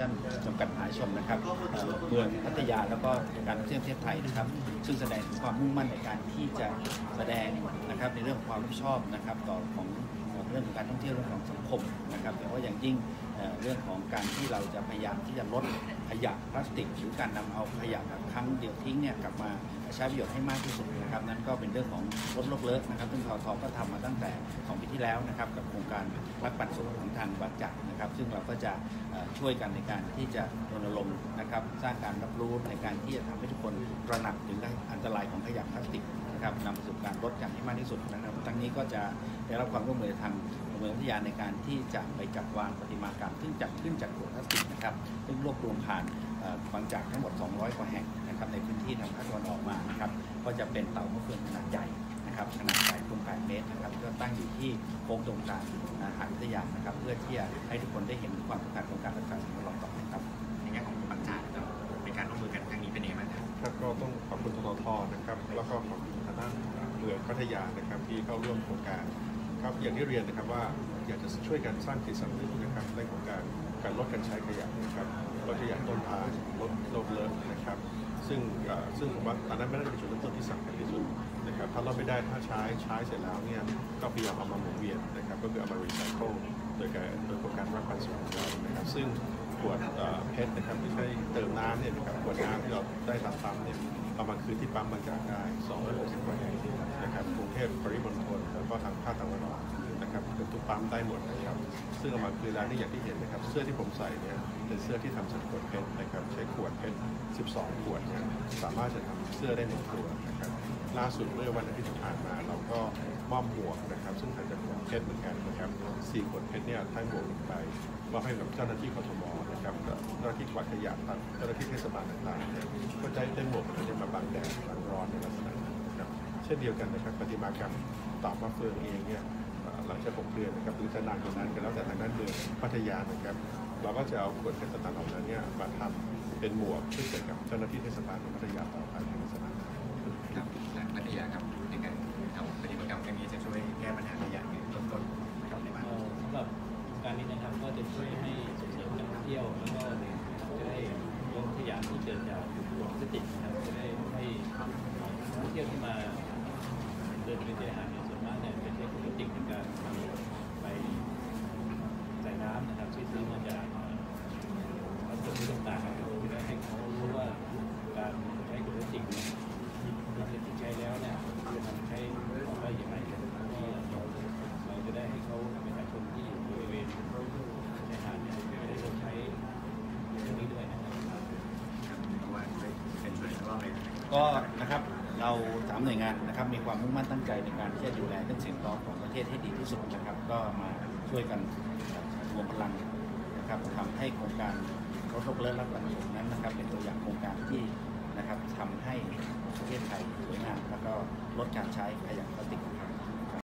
ชั่นจำกัดมหาชนนะครับเมืองพัทยาแล้วก็การท่องเที่ยวประเทศไทยนะครับซึ่งแสดงถึงความมุ่งมั่นในการที่จะแสดงนะครับในเรื่องความรับผิดชอบนะครับต่อของเรื่องของการท่องเที่ยวเรื่องของสังคมนะครับแต่ว่าอย่างยิ่งเรื่องของการที่เราจะพยายามที่จะลดขยะพลาสติกหรือการนำเอาขยะแบบครั้งเดียวทิ้งเนี่ยกลับมาใช้ประโยชน์ให้มากที่สุดนะครับนั่นก็เป็นเรื่องของลดโลกเลิกนะครับซึ่งททก็ทำมาตั้งแต่2 ปีที่แล้วนะครับกับโครงการรักปันสุขของทางบางจากนะครับซึ่งเราก็จะช่วยกันในการที่จะรณรงค์นะครับสร้างการรับรู้ในการที่จะทำให้ทุกคนตระหนักถึงอันตรายของขยะพลาสติกนะครับนำไปสู่การลดกันให้มากที่สุดนะครับทั้งนี้ก็จะได้รับความร่วมมือทางเมืองพัทยาในการที่จะไปจัดวางประติมากรรมซึ่งจัดขึ้นจากขวดพลาสติกนะครับซึ่งรวบรวมผ่านบางจากทั้งหมด200 กว่าแห่งนะครับในพื้นที่ทางภาคตะวันออกมานะครับก็จะเป็นเต่ามะเฟืองขนาดใหญ่นะครับขนาดใหญ่คูณ8 เมตรนะครับก็ตั้งอยู่ที่โค้งตรงกลางหาดพัทยานะครับเพื่อที่จะให้ทุกคนได้เห็นความสำคัญของการรักษาสิ่งแวดล้อมต่อไปครับในแง่ของบางจากในการร่วมมือกันครั้งนี้เป็นยังไงบ้างครับก็ต้องขอบคุณททนะครับแล้วก็ขอบคุณทางด้านเมืองพัทยานะครับที่เข้าร่วมโครงการครับอย่างที่เรียนนะครับว่าอยากจะช่วยกันสร้างจิตสำนึกนะครับในของการลดการใช้ขยะนะครับลดขยะต้นทางลดโลกเลิกนะครับซึ่งผมว่าอันนั้นไม่ได้เป็นจุดเริ่มต้นที่สำคัญที่สุดนะครับถ้าเราไม่ได้ถ้าใช้เสร็จแล้วเนี่ยก็พยายามเอามาหมุนเวียนนะครับก็คือเอามารีไซเคิลโดยโครงการรักปันสุขของเรานะครับซึ่งขวดเพชรนะครับที่ใช้เติมน้ำเนี่ยนะครับขวดน้ำที่เราได้ตามปั๊มเนี่ยเอามาคืนที่ปั๊มบางจากได้260 กว่าแห่งนะครับกรุงเทพปริมณฑลแล้วก็ทางภาคตะวันออกนะครับทุกปั๊มได้หมดนะครับซึ่งเอามาคืนแล้วนี่อย่างที่เห็นนะครับเสื้อที่ผมใส่เนี่ยเป็นเสื้อที่ทำจากขวดเพชรนะครับใช้ขวดเพชร12 ขวดเนี่ยสามารถจะทำเสื้อได้1 ตัวนะครับล่าสุดเมื่อวันอาทิตย์ที่ผ่านมาเราก็มอบหมวกนะครับซึ่งทำจากขวดเพชรเหมือนกันนะครับ4 ขวดเพชรเนี่ยทั้งหมวก1 ใบมอบให้กับเจ้าหน้าที่กทมนะครับเจ้าหน้าที่กวาดขยะเจ้าหน้าที่เทศบาลต่างๆเนี่ยก็ได้หมวกนี้มาบังแดดบังร้อนในลักษณะนั้นนะครับเช่นเดียวกันนะครับประติมากรรมต่อมะเฟืองเองเนี่ยหลังจาก6 เดือนนะครับหรือจะนานกว่านั้นก็แล้วแต่ทางด้านเมืองพัทยานะครับเราก็จะเอาขวดเพชรต่างๆเหล่านั้นเนี่ยมาทำเป็นหมวกช่วยเหลือกับเจ้าหน้าที่เทศบาลของพัทยาต่อไปในลักษณะนั้นครับพัทยาครับในการทำปฏิบัติกรรมครั้งนี้จะช่วยแก้ปัญหาขยะในต้นๆนะครับในบ้านสำหรับการนี้นะครับก็จะช่วยให้ส่งเสริมการท่องเที่ยวแล้วก็จะได้ลดขยะที่เกิดจากขวดพลาสติกนะครับจะได้ให้นักท่องเที่ยวที่มาเดินไปเที่ยวหาดในส่วนมากเนี่ยเป็นใช้ขวดพลาสติกในการไปใส่น้ำนะครับที่ซื้อมาจากวัสดุต่างๆจะได้ให้เขารู้ว่าการใช้ขวดพลาสติกเนี่ยที่ใช้แล้วเนี่ยจะทำใช้ออกได้อย่างไรแล้วก็เราจะได้ให้เขาประชาชนที่อยู่บริเวณชายหาดเนี่ยจะได้ใช้ตรงนี้ด้วยนะครับเป็นช่วยอีกรอบเลยก็นะครับเรา3 หน่วยงานนะครับมีความมุ่งมั่นตั้งใจในการที่จะดูแลเรื่องสิ่งแวดล้อมของประเทศให้ดีที่สุดนะครับก็มาช่วยกันรวมพลังนะครับทำให้โครงการลดโลกเลิกรักปันสุขนั้นนะครับเป็นตัวอย่างโครงการที่นะครับทำให้ประเทศไทยสวยงามแล้วก็ลดการใช้ขยะพลาสติก